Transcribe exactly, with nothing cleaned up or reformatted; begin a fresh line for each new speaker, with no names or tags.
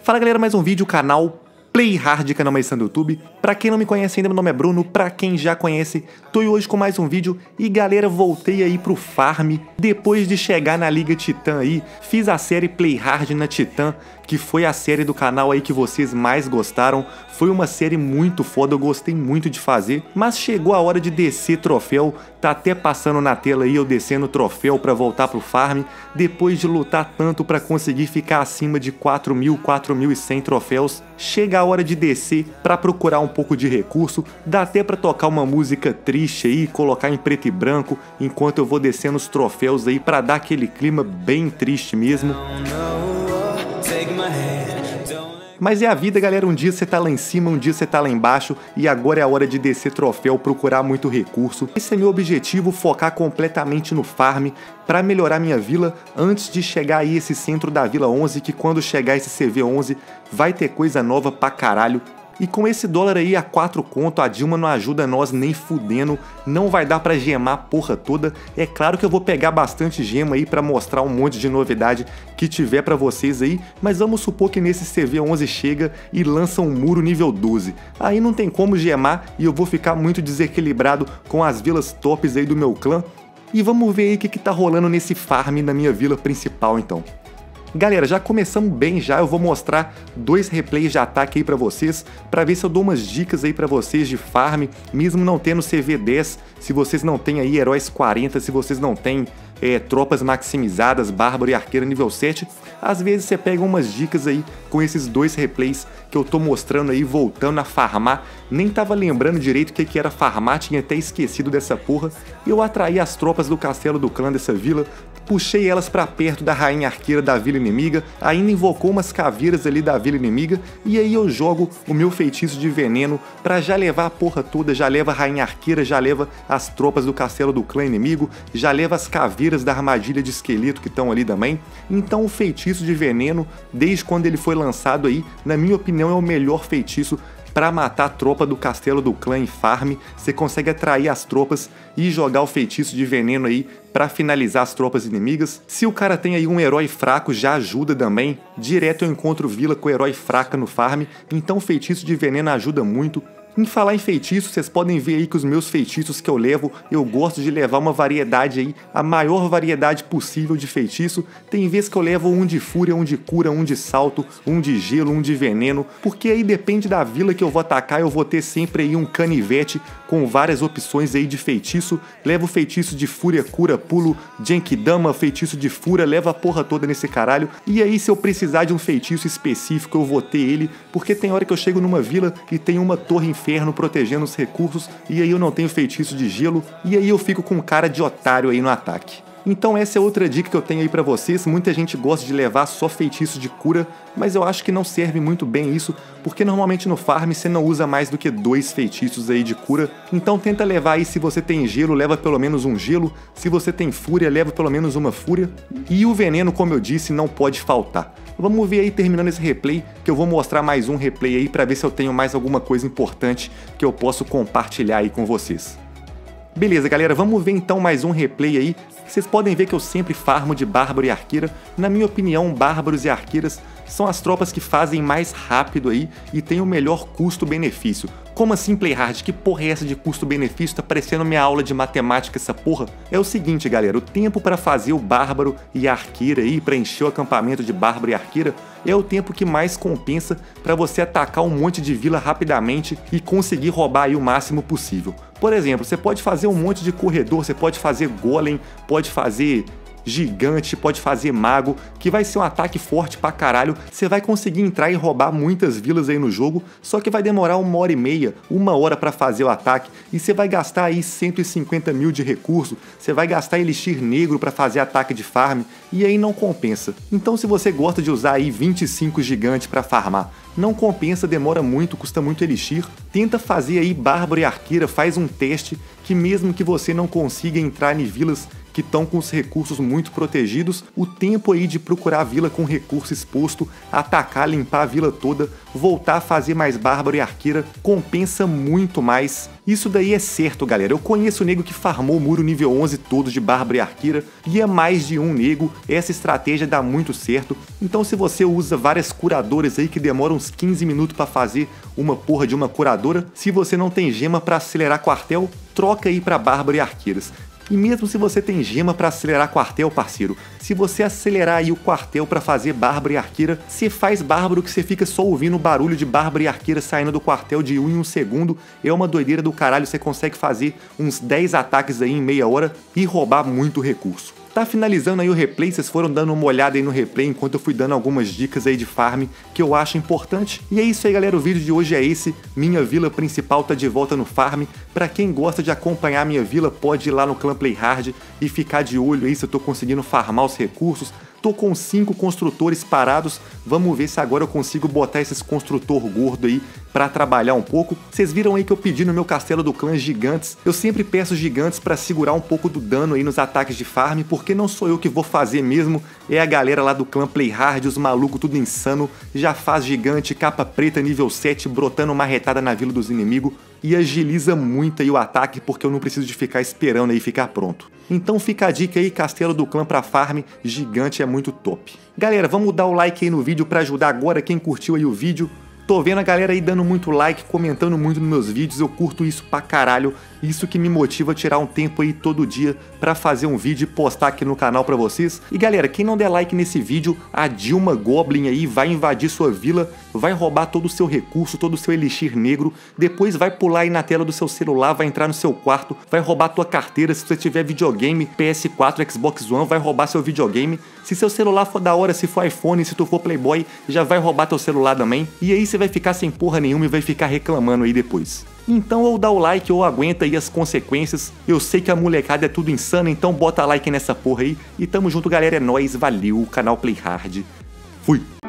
Fala galera, mais um vídeo, canal Playhard, canal mais do YouTube. Pra quem não me conhece ainda, meu nome é Bruno. Pra quem já conhece, tô hoje com mais um vídeo. E galera, voltei aí pro farm. Depois de chegar na Liga Titã aí, fiz a série Playhard na Titã, que foi a série do canal aí que vocês mais gostaram. Foi uma série muito foda, eu gostei muito de fazer. Mas chegou a hora de descer troféu. Tá até passando na tela aí eu descendo troféu pra voltar pro farm. Depois de lutar tanto pra conseguir ficar acima de quatro mil, quatro mil e cem troféus, chega a hora de descer pra procurar um pouco de recurso. Dá até pra tocar uma música triste aí, colocar em preto e branco, enquanto eu vou descendo os troféus aí pra dar aquele clima bem triste mesmo. Mas é a vida, galera, um dia você tá lá em cima, um dia você tá lá embaixo, e agora é a hora de descer troféu, procurar muito recurso. Esse é meu objetivo, focar completamente no farm, pra melhorar minha vila, antes de chegar aí esse centro da Vila onze, que quando chegar esse C V onze, vai ter coisa nova pra caralho. E com esse dólar aí a quatro conto, a Dilma não ajuda nós nem fudendo, não vai dar pra gemar a porra toda. É claro que eu vou pegar bastante gema aí pra mostrar um monte de novidade que tiver pra vocês aí, mas vamos supor que nesse C V onze chega e lança um muro nível doze. Aí não tem como gemar e eu vou ficar muito desequilibrado com as vilas tops aí do meu clã. E vamos ver aí o que, que tá rolando nesse farm na minha vila principal então. Galera, já começamos bem já, eu vou mostrar dois replays de ataque aí pra vocês, pra ver se eu dou umas dicas aí pra vocês de farm, mesmo não tendo C V dez, se vocês não têm aí heróis quarenta, se vocês não têm é, tropas maximizadas, bárbaro e arqueiro nível sete, às vezes você pega umas dicas aí com esses dois replays que eu tô mostrando aí, voltando a farmar. Nem tava lembrando direito o que, que era farmar, tinha até esquecido dessa porra. Eu atraí as tropas do castelo do clã dessa vila, puxei elas pra perto da rainha arqueira da vila inimiga, ainda invocou umas caveiras ali da vila inimiga, e aí eu jogo o meu feitiço de veneno pra já levar a porra toda, já leva a rainha arqueira, já leva as tropas do castelo do clã inimigo, já leva as caveiras da armadilha de esqueleto que estão ali também. Então o feitiço de veneno, desde quando ele foi lançado aí, na minha opinião é o melhor feitiço para matar a tropa do castelo do clã em farm. Você consegue atrair as tropas e jogar o feitiço de veneno aí para finalizar as tropas inimigas. Se o cara tem aí um herói fraco, já ajuda também. Direto eu encontro vila com herói fraca no farm, então o feitiço de veneno ajuda muito. Em falar em feitiço, vocês podem ver aí que os meus feitiços que eu levo, eu gosto de levar uma variedade aí, a maior variedade possível de feitiço. Tem vezes que eu levo um de fúria, um de cura, um de salto, um de gelo, um de veneno, porque aí depende da vila que eu vou atacar, eu vou ter sempre aí um canivete com várias opções aí de feitiço. Levo feitiço de fúria, cura, pulo, genkidama, feitiço de fúria, leva a porra toda nesse caralho. E aí se eu precisar de um feitiço específico, eu vou ter ele, porque tem hora que eu chego numa vila e tem uma torre inferno protegendo os recursos, e aí eu não tenho feitiço de gelo, e aí eu fico com cara de otário aí no ataque. Então essa é outra dica que eu tenho aí pra vocês. Muita gente gosta de levar só feitiço de cura, mas eu acho que não serve muito bem isso, porque normalmente no farm você não usa mais do que dois feitiços aí de cura. Então tenta levar aí, se você tem gelo, leva pelo menos um gelo, se você tem fúria, leva pelo menos uma fúria, e o veneno, como eu disse, não pode faltar. Vamos ver aí, terminando esse replay, que eu vou mostrar mais um replay aí pra ver se eu tenho mais alguma coisa importante que eu posso compartilhar aí com vocês. Beleza, galera, vamos ver então mais um replay aí. Vocês podem ver que eu sempre farmo de bárbaro e arqueira. Na minha opinião, bárbaros e arqueiras são as tropas que fazem mais rápido aí e tem o melhor custo-benefício. Como assim, Playhard? Que porra é essa de custo-benefício? Tá parecendo minha aula de matemática essa porra? É o seguinte, galera, o tempo para fazer o bárbaro e a arqueira aí, para encher o acampamento de bárbaro e arqueira, é o tempo que mais compensa para você atacar um monte de vila rapidamente e conseguir roubar aí o máximo possível. Por exemplo, você pode fazer um monte de corredor, você pode fazer golem, pode fazer gigante, pode fazer mago, que vai ser um ataque forte pra caralho. Você vai conseguir entrar e roubar muitas vilas aí no jogo, só que vai demorar uma hora e meia, uma hora pra fazer o ataque, e você vai gastar aí cento e cinquenta mil de recurso, você vai gastar elixir negro pra fazer ataque de farm, e aí não compensa. Então se você gosta de usar aí vinte e cinco gigantes pra farmar, não compensa, demora muito, custa muito elixir. Tenta fazer aí bárbaro e arqueira, faz um teste, que mesmo que você não consiga entrar em vilas que estão com os recursos muito protegidos, o tempo aí de procurar a vila com recurso exposto, atacar, limpar a vila toda, voltar a fazer mais bárbaro e arqueira, compensa muito mais. Isso daí é certo, galera. Eu conheço o nego que farmou o muro nível onze todo de bárbaro e arqueira, e é mais de um nego. Essa estratégia dá muito certo. Então se você usa várias curadoras aí que demoram uns quinze minutos pra fazer uma porra de uma curadora, se você não tem gema pra acelerar quartel, troca aí pra bárbaro e arqueiras. E mesmo se você tem gema para acelerar quartel, parceiro, se você acelerar aí o quartel para fazer bárbaro e arqueira, você faz bárbaro que você fica só ouvindo o barulho de bárbaro e arqueira saindo do quartel de um em um segundo. É uma doideira do caralho, você consegue fazer uns dez ataques aí em meia hora e roubar muito recurso. Tá finalizando aí o replay, vocês foram dando uma olhada aí no replay enquanto eu fui dando algumas dicas aí de farm que eu acho importante. E é isso aí, galera, o vídeo de hoje é esse. Minha vila principal tá de volta no farm. Pra quem gosta de acompanhar a minha vila, pode ir lá no Clã Play Hard e ficar de olho aí se eu tô conseguindo farmar os recursos. Tô com cinco construtores parados, vamos ver se agora eu consigo botar esses construtor gordo aí pra trabalhar um pouco. Vocês viram aí que eu pedi no meu castelo do clã gigantes. Eu sempre peço gigantes pra segurar um pouco do dano aí nos ataques de farm, porque não sou eu que vou fazer mesmo, é a galera lá do Clã Play Hard, os malucos tudo insano, já faz gigante, capa preta nível sete, brotando uma retada na vila dos inimigos, e agiliza muito aí o ataque, porque eu não preciso de ficar esperando aí ficar pronto. Então fica a dica aí, castelo do clã pra farm, gigante é muito top. Galera, vamos dar o like aí no vídeo pra ajudar agora quem curtiu aí o vídeo. Tô vendo a galera aí dando muito like, comentando muito nos meus vídeos, eu curto isso pra caralho. Isso que me motiva a tirar um tempo aí todo dia pra fazer um vídeo e postar aqui no canal pra vocês. E galera, quem não der like nesse vídeo, a Dilma Goblin aí vai invadir sua vila, vai roubar todo o seu recurso, todo o seu elixir negro, depois vai pular aí na tela do seu celular, vai entrar no seu quarto, vai roubar tua carteira, se você tiver videogame, P S quatro, Xbox One, vai roubar seu videogame. Se seu celular for da hora, se for iPhone, se tu for Playboy, já vai roubar teu celular também. E aí você vai ficar sem porra nenhuma e vai ficar reclamando aí depois. Então ou dá o like ou aguenta aí as consequências. Eu sei que a molecada é tudo insana, então bota like nessa porra aí. E tamo junto, galera, é nóis, valeu, canal Play Hard. Fui!